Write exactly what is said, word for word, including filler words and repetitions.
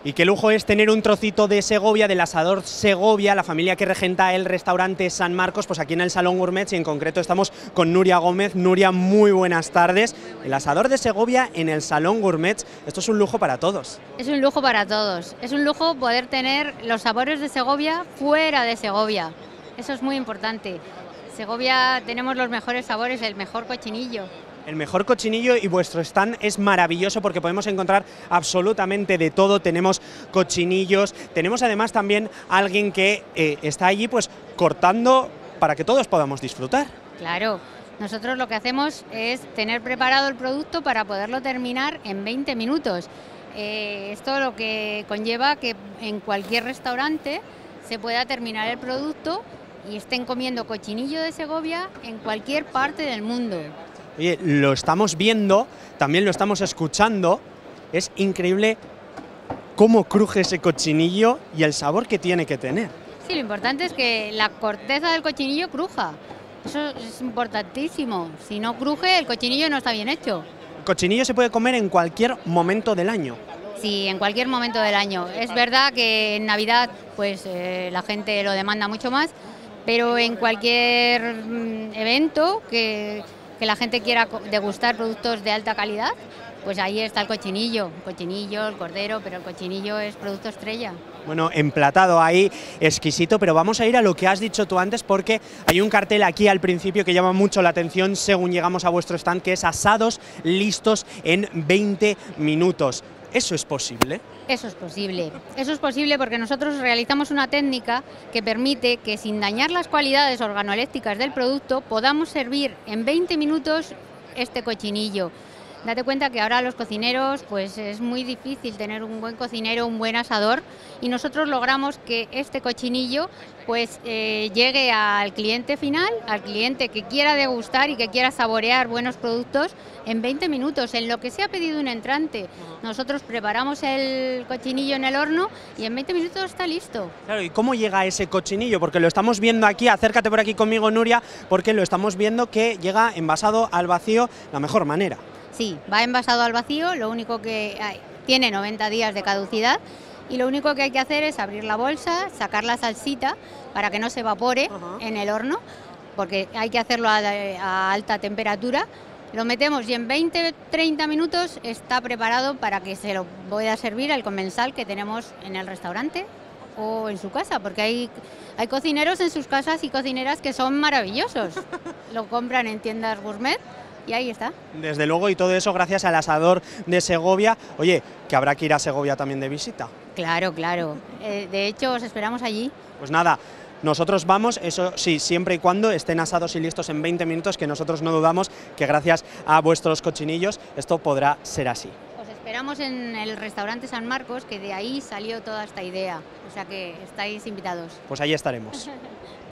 Y qué lujo es tener un trocito de Segovia, del asador Segovia, la familia que regenta el restaurante San Marcos, pues aquí en el Salón Gourmet, y en concreto estamos con Nuria Gómez. Nuria, muy buenas tardes. El asador de Segovia en el Salón Gourmet, esto es un lujo para todos. Es un lujo para todos, es un lujo poder tener los sabores de Segovia fuera de Segovia, eso es muy importante. Segovia tenemos los mejores sabores, el mejor cochinillo. El mejor cochinillo, y vuestro stand es maravilloso porque podemos encontrar absolutamente de todo. Tenemos cochinillos, tenemos además también alguien que eh, está allí pues cortando para que todos podamos disfrutar. Claro, nosotros lo que hacemos es tener preparado el producto para poderlo terminar en veinte minutos. Eh, esto lo que conlleva que en cualquier restaurante se pueda terminar el producto y estén comiendo cochinillo de Segovia en cualquier parte del mundo. Oye, lo estamos viendo, también lo estamos escuchando, es increíble cómo cruje ese cochinillo y el sabor que tiene que tener. Sí, lo importante es que la corteza del cochinillo cruja, eso es importantísimo, si no cruje el cochinillo no está bien hecho. El cochinillo se puede comer en cualquier momento del año. Sí, en cualquier momento del año. Es verdad que en Navidad pues eh, la gente lo demanda mucho más, pero en cualquier mm, evento que... que la gente quiera degustar productos de alta calidad, pues ahí está el cochinillo, el cochinillo, el cordero, pero el cochinillo es producto estrella. Bueno, emplatado ahí, exquisito, pero vamos a ir a lo que has dicho tú antes, porque hay un cartel aquí al principio que llama mucho la atención según llegamos a vuestro stand, que es asados listos en veinte minutos. ¿Eso es posible? Eso es posible, eso es posible porque nosotros realizamos una técnica que permite que sin dañar las cualidades organolépticas del producto podamos servir en veinte minutos este cochinillo. Date cuenta que ahora los cocineros, pues es muy difícil tener un buen cocinero, un buen asador, y nosotros logramos que este cochinillo pues eh, llegue al cliente final, al cliente que quiera degustar y que quiera saborear buenos productos en veinte minutos, en lo que se ha pedido un entrante. Nosotros preparamos el cochinillo en el horno y en veinte minutos está listo. Claro, ¿y cómo llega ese cochinillo? Porque lo estamos viendo aquí, acércate por aquí conmigo, Nuria, porque lo estamos viendo que llega envasado al vacío de la mejor manera. Sí, va envasado al vacío, lo único que hay, tiene noventa días de caducidad y lo único que hay que hacer es abrir la bolsa, sacar la salsita para que no se evapore uh-huh. en el horno, porque hay que hacerlo a, a alta temperatura. Lo metemos y en veinte a treinta minutos está preparado para que se lo pueda servir al comensal que tenemos en el restaurante o en su casa, porque hay, hay cocineros en sus casas y cocineras que son maravillosos. Lo compran en tiendas gourmet. Y ahí está. Desde luego, y todo eso gracias al asador de Segovia. Oye, que habrá que ir a Segovia también de visita. Claro, claro. Eh, de hecho, os esperamos allí. Pues nada, nosotros vamos, eso sí, siempre y cuando estén asados y listos en veinte minutos, que nosotros no dudamos que gracias a vuestros cochinillos esto podrá ser así. Os esperamos en el restaurante San Marcos, que de ahí salió toda esta idea. O sea que estáis invitados. Pues ahí estaremos.